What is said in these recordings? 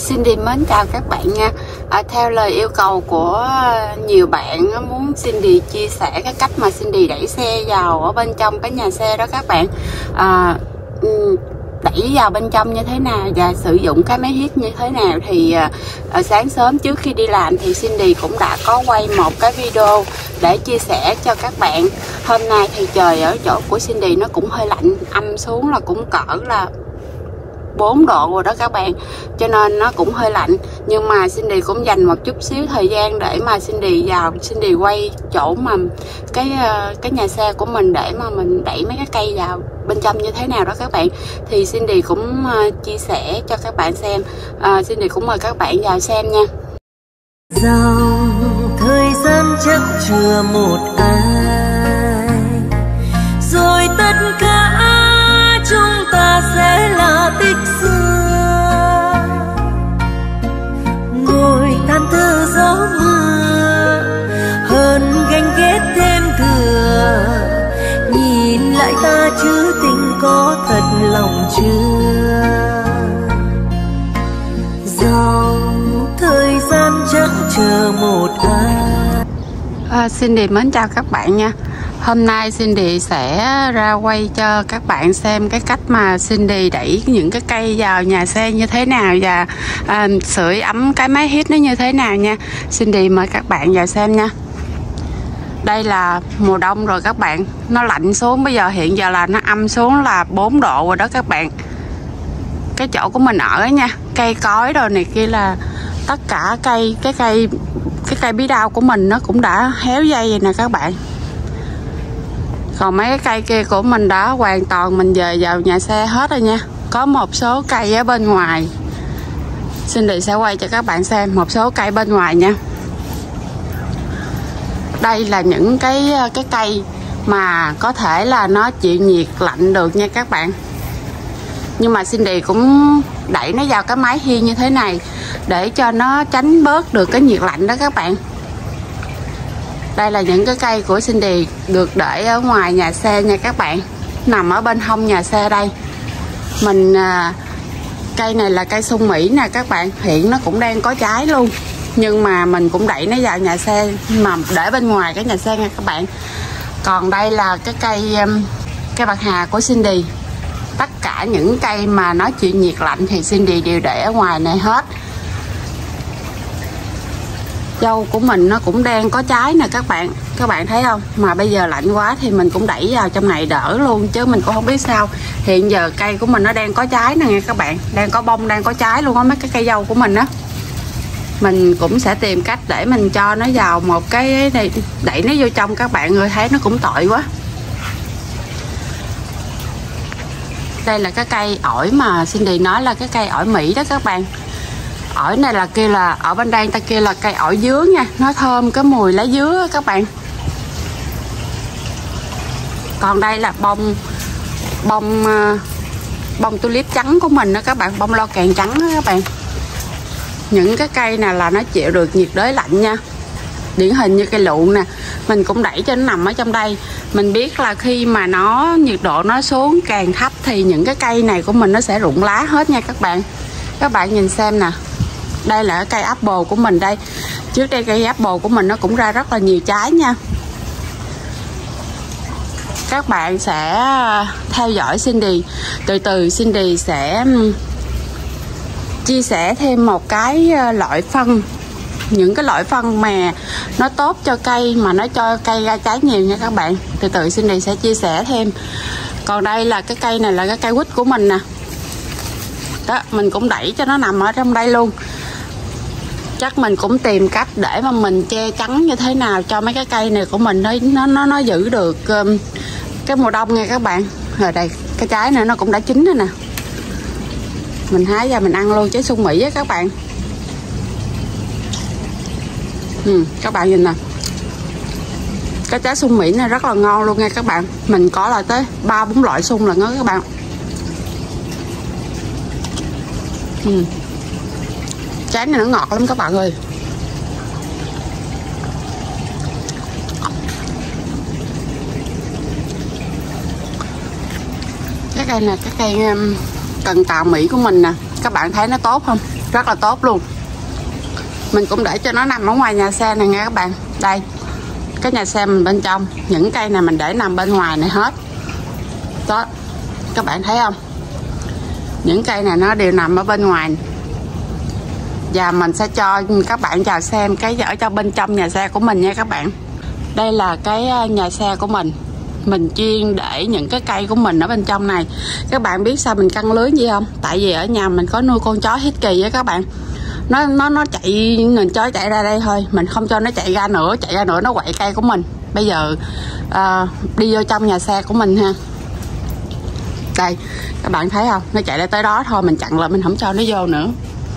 Cindy mến chào các bạn nha. Theo lời yêu cầu của nhiều bạn muốn Cindy chia sẻ cái cách mà Cindy đẩy xe vào ở bên trong cái nhà xe đó các bạn. Đẩy vào bên trong như thế nào và sử dụng cái máy hít như thế nào thì sáng sớm trước khi đi làm thì Cindy cũng đã có quay một cái video để chia sẻ cho các bạn. Hôm nay thì trời ở chỗ của Cindy nó cũng hơi lạnh, âm xuống là cũng cỡ là 4 độ rồi đó các bạn, cho nên nó cũng hơi lạnh, nhưng mà Cindy cũng dành một chút xíu thời gian để mà Cindy vào, Cindy quay chỗ mà cái nhà xe của mình để mà mình đẩy mấy cái cây vào bên trong như thế nào đó các bạn. Thì Cindy cũng chia sẻ cho các bạn xem. Cindy cũng mời các bạn vào xem nha. Dòng thời gian chắc chưa một ai, rồi tất cả chúng ta sẽ là tích xưa, ngồi than thở gió mưa, hơn ganh ghét thêm thừa, nhìn lại ta chứ tình có thật lòng chưa. Dòng thời gian chẳng chờ một ai. Cindy mến chào các bạn nha. Hôm nay Cindy sẽ ra quay cho các bạn xem cái cách mà Cindy đẩy những cái cây vào nhà xe như thế nào và sưởi ấm cái máy hít nó như thế nào nha. Cindy mời các bạn vào xem nha. Đây là mùa đông rồi các bạn, nó lạnh xuống, bây giờ hiện giờ là nó âm xuống là 4 độ rồi đó các bạn. Cái chỗ của mình ở nha, cây cối rồi này kia là tất cả cây, cái cây bí đao của mình nó cũng đã héo dây vậy nè các bạn. Còn mấy cái cây kia của mình đã hoàn toàn mình dời vào nhà xe hết rồi nha. Có một số cây ở bên ngoài, Cindy sẽ quay cho các bạn xem một số cây bên ngoài nha. Đây là những cái cây mà có thể là nó chịu nhiệt lạnh được nha các bạn. Nhưng mà Cindy cũng đẩy nó vào cái máy hi như thế này để cho nó tránh bớt được cái nhiệt lạnh đó các bạn. Đây là những cái cây của Cindy được để ở ngoài nhà xe nha các bạn, nằm ở bên hông nhà xe đây. Cây này là cây sung Mỹ nè các bạn, hiện nó cũng đang có trái luôn, nhưng mà mình cũng đẩy nó vào nhà xe mà để bên ngoài cái nhà xe nha các bạn. Còn đây là cái cây bạc hà của Cindy. Tất cả những cây mà nó chịu nhiệt lạnh thì Cindy đều để ở ngoài này hết. Dâu của mình nó cũng đang có trái nè các bạn thấy không, mà bây giờ lạnh quá thì mình cũng đẩy vào trong này đỡ luôn, chứ mình cũng không biết sao. Hiện giờ cây của mình nó đang có trái nè nghe các bạn, đang có bông, đang có trái luôn á, mấy cái cây dâu của mình á. Mình cũng sẽ tìm cách để mình cho nó vào một cái này, đẩy nó vô trong các bạn ơi, thấy nó cũng tội quá. Đây là cái cây ổi mà Cindy nói là cái cây ổi Mỹ đó các bạn. Ổi này là kia là ở bên đây ta kia là cây ổi dứa nha, nó thơm cái mùi lá dứa các bạn. Còn đây là bông tulip trắng của mình đó các bạn, bông lo càng trắng đó các bạn. Những cái cây này là nó chịu được nhiệt đới lạnh nha. Điển hình như cây lụn nè, mình cũng đẩy cho nó nằm ở trong đây. Mình biết là khi mà nó nhiệt độ nó xuống càng thấp thì những cái cây này của mình nó sẽ rụng lá hết nha các bạn. Các bạn nhìn xem nè, đây là cây apple của mình đây. Trước đây cây apple của mình nó cũng ra rất là nhiều trái nha. Các bạn sẽ theo dõi Cindy, từ từ Cindy sẽ chia sẻ thêm một cái loại phân, những cái loại phân mà nó tốt cho cây, mà nó cho cây ra trái nhiều nha các bạn. Từ từ Cindy sẽ chia sẻ thêm. Còn đây là cái cây này là cái cây quýt của mình nè. Đó, mình cũng đẩy cho nó nằm ở trong đây luôn. Chắc mình cũng tìm cách để mà mình che chắn như thế nào cho mấy cái cây này của mình nó giữ được cái mùa đông nha các bạn. Rồi đây, cái trái này nó cũng đã chín rồi nè. Mình hái ra mình ăn luôn, trái sung Mỹ á các bạn. Các bạn nhìn nè, cái trái sung Mỹ này rất là ngon luôn nha các bạn. Mình có là tới 3-4 loại sung lần đó các bạn. Trái này nó ngọt lắm các bạn ơi. Cái cây này, cái cây cần tàu Mỹ của mình nè, các bạn thấy nó tốt không? rất là tốt luôn. Mình cũng để cho nó nằm ở ngoài nhà xe này nha các bạn. Đây, cái nhà xe mình bên trong, những cây này mình để nằm bên ngoài này hết. Đó, các bạn thấy không? Những cây này nó đều nằm ở bên ngoài. Và mình sẽ cho các bạn vào xem cái ở trong bên trong nhà xe của mình nha các bạn. Đây là cái nhà xe của mình. Mình chuyên để những cái cây của mình ở bên trong này. Các bạn biết sao mình căng lưới gì không? Tại vì ở nhà mình có nuôi con chó Husky á các bạn. Nó chạy, mình chó chạy ra đây thôi, mình không cho nó chạy ra nữa nó quậy cây của mình. Bây giờ đi vô trong nhà xe của mình ha. Đây, các bạn thấy không? Nó chạy ra tới đó thôi, mình chặn lại, mình không cho nó vô nữa.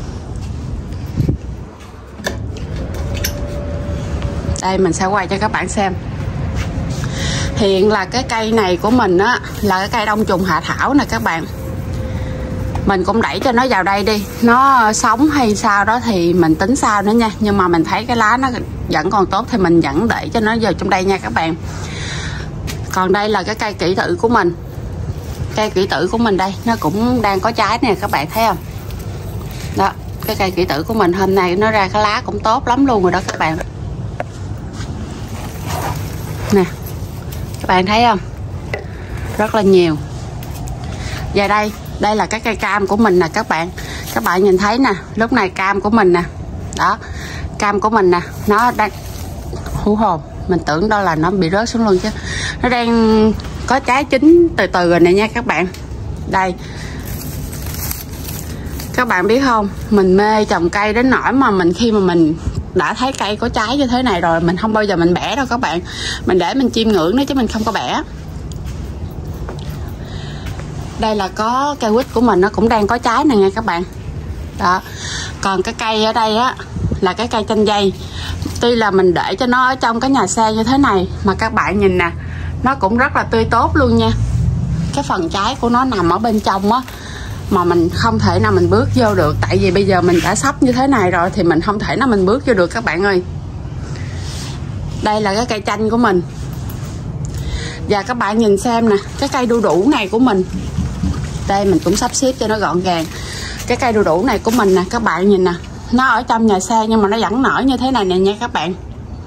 Đây, mình sẽ quay cho các bạn xem. Hiện là cái cây này của mình á, là cái cây đông trùng hạ thảo nè các bạn. Mình cũng đẩy cho nó vào đây đi. Nó sống hay sao đó thì mình tính sau nữa nha. Nhưng mà mình thấy cái lá nó vẫn còn tốt thì mình vẫn để cho nó vào trong đây nha các bạn. Còn đây là cái cây kỷ tử của mình. Cây kỷ tử của mình đây, nó cũng đang có trái nè các bạn thấy không? Đó, cái cây kỷ tử của mình hôm nay nó ra cái lá cũng tốt lắm luôn rồi đó các bạn. Nè, các bạn thấy không? Rất là nhiều. Và đây là cái cây cam của mình nè các bạn. Các bạn nhìn thấy nè, lúc này cam của mình nè. Đó, cam của mình nè, nó đang hú hồn. Mình tưởng đó là nó bị rớt xuống luôn chứ. Nó đang có trái chín từ từ rồi nè nha các bạn. Đây, các bạn biết không, mình mê trồng cây đến nỗi mà khi mà mình đã thấy cây có trái như thế này rồi, mình không bao giờ mình bẻ đâu các bạn. Mình để mình chiêm ngưỡng nó chứ mình không có bẻ. Đây là có cây quýt của mình, nó cũng đang có trái này nha các bạn. Đó. Còn cái cây ở đây á là cái cây chanh dây. Tuy là mình để cho nó ở trong cái nhà xe như thế này mà các bạn nhìn nè, nó cũng rất là tươi tốt luôn nha. Cái phần trái của nó nằm ở bên trong á, mà mình không thể nào mình bước vô được. Tại vì bây giờ mình đã sắp như thế này rồi thì mình không thể nào mình bước vô được các bạn ơi. Đây là cái cây chanh của mình. Và các bạn nhìn xem nè, cái cây đu đủ này của mình. Đây mình cũng sắp xếp cho nó gọn gàng. Cái cây đu đủ này của mình nè, các bạn nhìn nè, nó ở trong nhà xe nhưng mà nó vẫn nở như thế này nè nha các bạn.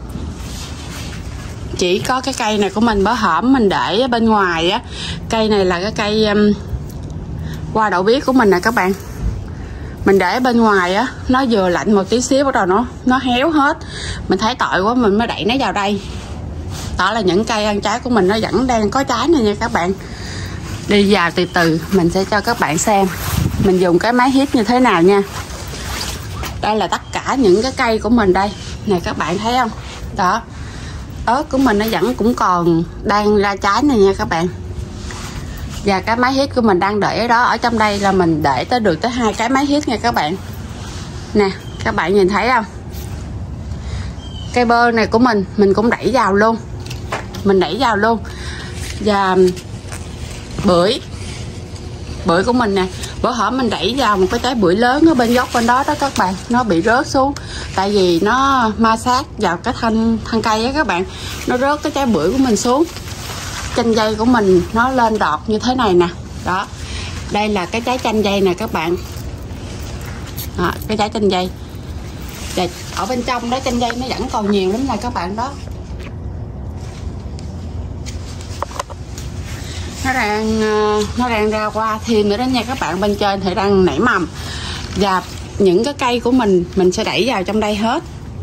Chỉ có cái cây này của mình bữa hổm mình để ở bên ngoài á. Cây này là cái cây hoa đậu biếc của mình nè các bạn. Mình để ở bên ngoài á, nó vừa lạnh một tí xíu bắt đầu nó héo hết. Mình thấy tội quá mình mới đẩy nó vào đây. Đó là những cây ăn trái của mình, nó vẫn đang có trái này nha các bạn. Đi vào từ từ mình sẽ cho các bạn xem mình dùng cái máy hít như thế nào nha. Đây là tất cả những cái cây của mình đây nè các bạn thấy không? Đó, ớt của mình nó vẫn cũng còn đang ra trái này nha các bạn. Và cái máy hít của mình đang để ở đó. Ở trong đây là mình để được tới 2 cái máy hít nha các bạn. Nè, các bạn nhìn thấy không? Cây bơ này của mình cũng đẩy vào luôn. Mình đẩy vào luôn. Và bưởi của mình nè, bữa hổm mình đẩy vào một cái trái bưởi lớn ở bên góc bên đó đó các bạn, nó bị rớt xuống tại vì nó ma sát vào cái thân cây á các bạn, nó rớt cái trái bưởi của mình xuống. Chanh dây của mình nó lên đọt như thế này nè. Đó, đây là cái trái chanh dây nè các bạn. Đó, cái trái chanh dây. Và ở bên trong đó chanh dây nó vẫn còn nhiều lắm nè các bạn. Đó, nó đang ra qua thêm nữa đó nha các bạn. Bên trên thì đang nảy mầm. Và những cái cây của mình sẽ đẩy vào trong đây hết.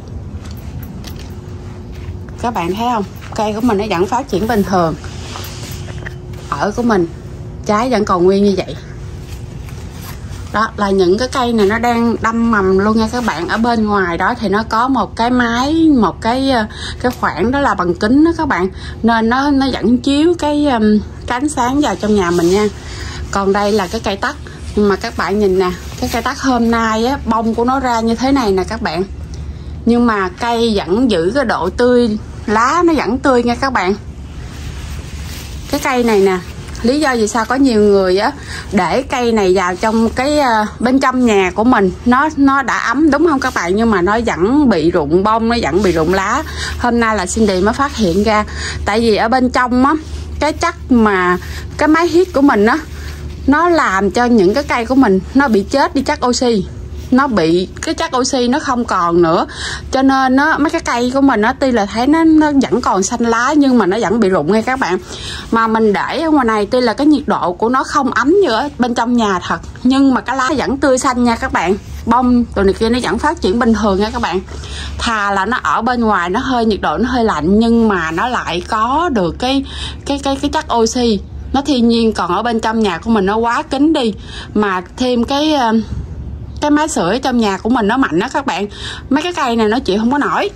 Các bạn thấy không? Cây của mình nó vẫn phát triển bình thường. Ở của mình trái vẫn còn nguyên như vậy. Đó là những cái cây này nó đang đâm mầm luôn nha các bạn. Ở bên ngoài đó thì nó có một cái máy, một cái khoảng đó là bằng kính đó các bạn, nên nó vẫn chiếu cái ánh sáng vào trong nhà mình nha. Còn đây là cái cây tắc. Nhưng mà các bạn nhìn nè, cái cây tắc hôm nay á, bông của nó ra như thế này nè các bạn. Nhưng mà cây vẫn giữ cái độ tươi, lá nó vẫn tươi nha các bạn. Cái cây này nè, lý do vì sao có nhiều người á để cây này vào trong cái bên trong nhà của mình, nó đã ấm đúng không các bạn, nhưng mà nó vẫn bị rụng bông, nó vẫn bị rụng lá. Hôm nay là Cindy mới phát hiện ra. Tại vì ở bên trong á, cái chất mà cái máy hít của mình á, nó làm cho những cái cây của mình nó bị chết đi chất oxy. nó bị cái chất oxy nó không còn nữa, cho nên nó mấy cái cây của mình nó tuy là thấy nó vẫn còn xanh lá nhưng mà nó vẫn bị rụng nha các bạn. Mà mình để ở ngoài này tuy là cái nhiệt độ của nó không ấm như ở bên trong nhà thật, nhưng mà cái lá vẫn tươi xanh nha các bạn, bông tụi này kia nó vẫn phát triển bình thường nha các bạn. Thà là nó ở bên ngoài nó hơi nhiệt độ nó hơi lạnh nhưng mà nó lại có được cái chất oxy nó thiên nhiên, còn ở bên trong nhà của mình nó quá kín đi, mà thêm cái máy sưởi trong nhà của mình nó mạnh đó các bạn, mấy cái cây này nó chịu không có nổi.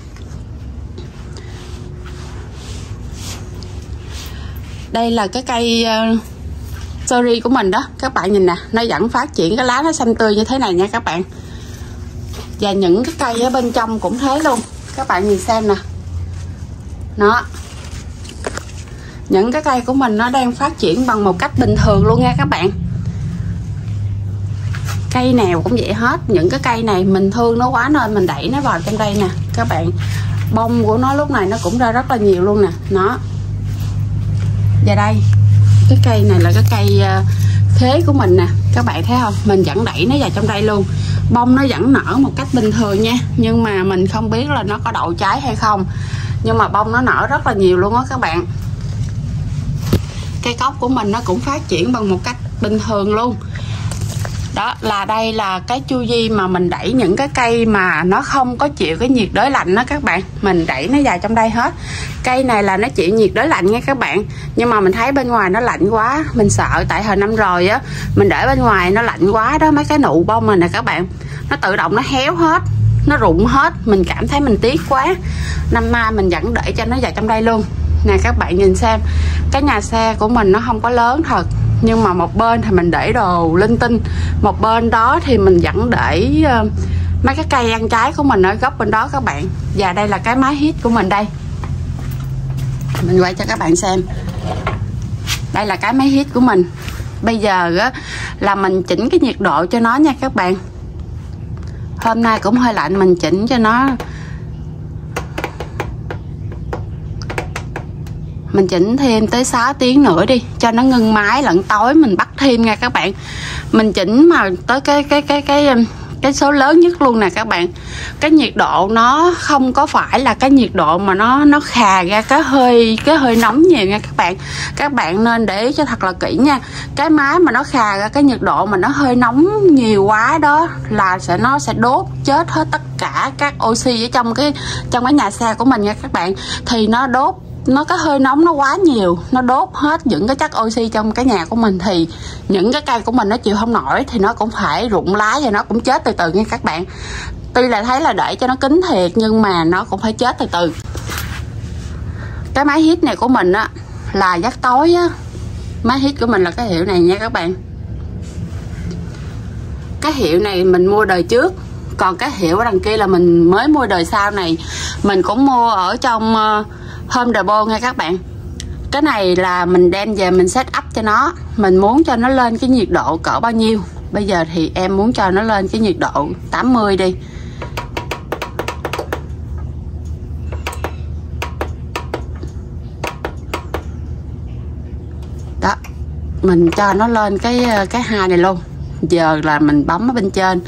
Đây là cái cây cherry của mình đó các bạn, nhìn nè, nó vẫn phát triển cái lá nó xanh tươi như thế này nha các bạn. Và những cái cây ở bên trong cũng thế luôn, các bạn nhìn xem nè, nó những cái cây của mình nó đang phát triển bằng một cách bình thường luôn nha các bạn. Cây nào cũng vậy hết, những cái cây này mình thương nó quá nên mình đẩy nó vào trong đây nè các bạn. Bông của nó lúc này nó cũng ra rất là nhiều luôn nè, nó. Và đây, cái cây này là cái cây khế của mình nè, các bạn thấy không? Mình vẫn đẩy nó vào trong đây luôn. Bông nó vẫn nở một cách bình thường nha, nhưng mà mình không biết là nó có đậu trái hay không. Nhưng mà bông nó nở rất là nhiều luôn á các bạn. Cây cóc của mình nó cũng phát triển bằng một cách bình thường luôn. Đó là đây là cái chu vi mà mình đẩy những cái cây mà nó không có chịu cái nhiệt đới lạnh đó các bạn. Mình đẩy nó vào trong đây hết. Cây này là nó chịu nhiệt đới lạnh nha các bạn. Nhưng mà mình thấy bên ngoài nó lạnh quá, mình sợ, tại hồi năm rồi á mình để bên ngoài nó lạnh quá đó, mấy cái nụ bông này nè các bạn, nó tự động nó héo hết, nó rụng hết. Mình cảm thấy mình tiếc quá. Năm nay mình vẫn để cho nó vào trong đây luôn. Nè các bạn nhìn xem, cái nhà xe của mình nó không có lớn thật, nhưng mà một bên thì mình để đồ linh tinh, một bên đó thì mình vẫn để mấy cái cây ăn trái của mình ở góc bên đó các bạn. Và đây là cái máy hít của mình đây, mình quay cho các bạn xem. Đây là cái máy hít của mình. Bây giờ á, là mình chỉnh cái nhiệt độ cho nó nha các bạn. Hôm nay cũng hơi lạnh, mình chỉnh cho nó, mình chỉnh thêm tới 6 tiếng nữa đi cho nó ngưng máy, lẫn tối mình bắt thêm nha các bạn. Mình chỉnh mà tới cái số lớn nhất luôn nè các bạn. Cái nhiệt độ nó không có phải là cái nhiệt độ mà nó khà ra cái hơi nóng nhiều nha các bạn. Các bạn nên để ý cho thật là kỹ nha. Cái máy mà nó khà ra cái nhiệt độ mà nó hơi nóng nhiều quá đó là nó sẽ đốt chết hết tất cả các oxy ở trong cái nhà xe của mình nha các bạn. Thì nó có hơi nóng nó quá nhiều, nó đốt hết những cái chất oxy trong cái nhà của mình, thì những cái cây của mình nó chịu không nổi thì nó cũng phải rụng lá và nó cũng chết từ từ nha các bạn. Tuy là thấy là để cho nó kín thiệt nhưng mà nó cũng phải chết từ từ. Cái máy hít này của mình á là giấc tối á, máy hít của mình là cái hiệu này nha các bạn. Cái hiệu này mình mua đời trước, còn cái hiệu ở đằng kia là mình mới mua đời sau này. Mình cũng mua ở trong Home Depot nha các bạn. Cái này là mình đem về mình set up cho nó. Mình muốn cho nó lên cái nhiệt độ cỡ bao nhiêu. Bây giờ thì em muốn cho nó lên cái nhiệt độ 80 đi. Đó, mình cho nó lên cái 2 này luôn. Giờ là mình bấm ở bên trên.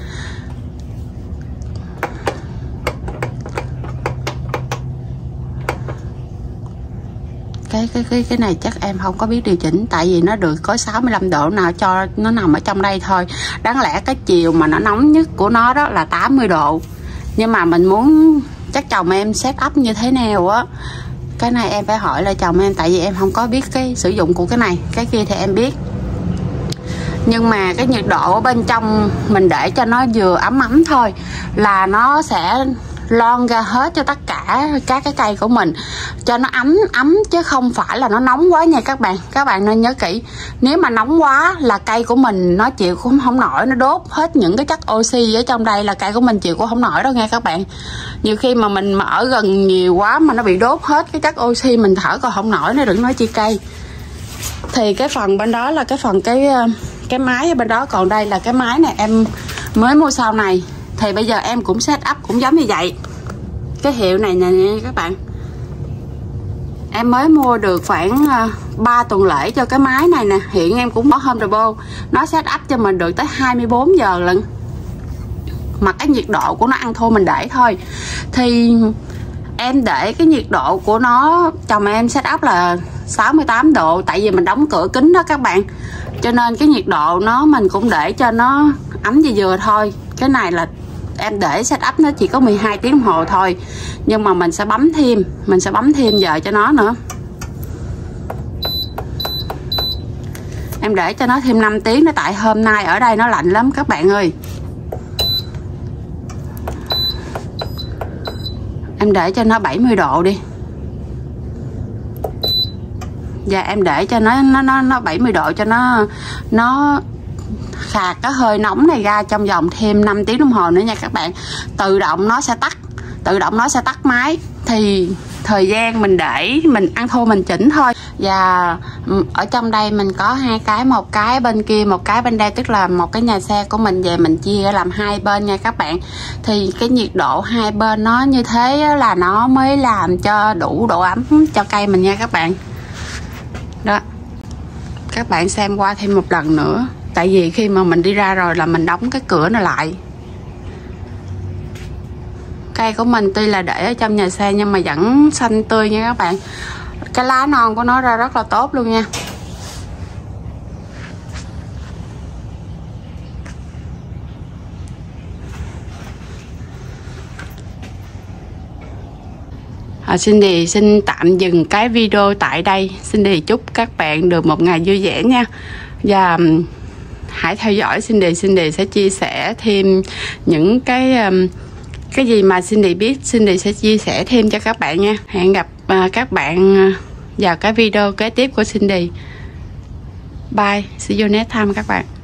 Cái này chắc em không có biết điều chỉnh, tại vì nó được có 65 độ nào cho nó nằm ở trong đây thôi. Đáng lẽ cái chiều mà nó nóng nhất của nó đó là 80 độ. Nhưng mà mình muốn chắc chồng em set up như thế nào á, cái này em phải hỏi lại chồng em, tại vì em không có biết cái sử dụng của cái này. Cái kia thì em biết. Nhưng mà cái nhiệt độ ở bên trong mình để cho nó vừa ấm thôi là nó sẽ lon ra hết cho tất cả các cái cây của mình, cho nó ấm chứ không phải là nó nóng quá nha các bạn. Các bạn nên nhớ kỹ, nếu mà nóng quá là cây của mình nó chịu cũng không nổi, nó đốt hết những cái chất oxy ở trong đây là cây của mình chịu cũng không nổi đâu nha các bạn. Nhiều khi mà mình mà ở gần nhiều quá mà nó bị đốt hết cái chất oxy, mình thở còn không nổi, nó đừng nói chi cây. Thì cái phần bên đó là cái phần cái máy ở bên đó, còn đây là cái máy này em mới mua sau này. Thì bây giờ em cũng set up cũng giống như vậy. Cái hiệu này nè các bạn, em mới mua được khoảng 3 tuần lễ cho cái máy này nè. Hiện em cũng có Home Depot, nó set up cho mình được tới 24 giờ lận. mà cái nhiệt độ của nó ăn thua mình để thôi. Thì em để cái nhiệt độ của nó, chồng em set up là 68 độ, tại vì mình đóng cửa kính đó các bạn, cho nên cái nhiệt độ nó mình cũng để cho nó ấm vừa vừa thôi. Cái này là em để set up nó chỉ có 12 tiếng đồng hồ thôi, nhưng mà mình sẽ bấm thêm giờ cho nó nữa. Em để cho nó thêm 5 tiếng nữa, tại hôm nay ở đây nó lạnh lắm các bạn ơi. Em để cho nó 70 độ đi. Và em để cho nó 70 độ cho nó khạc cái hơi nóng này ra trong vòng thêm 5 tiếng đồng hồ nữa nha các bạn. Tự động nó sẽ tắt máy. Thì thời gian mình để mình ăn thua mình chỉnh thôi. Và ở trong đây mình có hai cái, một cái bên kia, một cái bên đây, tức là một cái nhà xe của mình về mình chia làm hai bên nha các bạn. Thì cái nhiệt độ hai bên nó như thế là nó mới làm cho đủ độ ấm cho cây mình nha các bạn. Đó, các bạn xem qua thêm một lần nữa, tại vì khi mà mình đi ra rồi là mình đóng cái cửa này lại. Cây của mình tuy là để ở trong nhà xe nhưng mà vẫn xanh tươi nha các bạn. Cái lá non của nó ra rất là tốt luôn nha. Cindy xin tạm dừng cái video tại đây. Cindy chúc các bạn được một ngày vui vẻ nha. Và hãy theo dõi Cindy sẽ chia sẻ thêm những cái gì mà Cindy biết, Cindy sẽ chia sẻ thêm cho các bạn nha. Hẹn gặp các bạn vào cái video kế tiếp của Cindy. Bye, see you next time các bạn.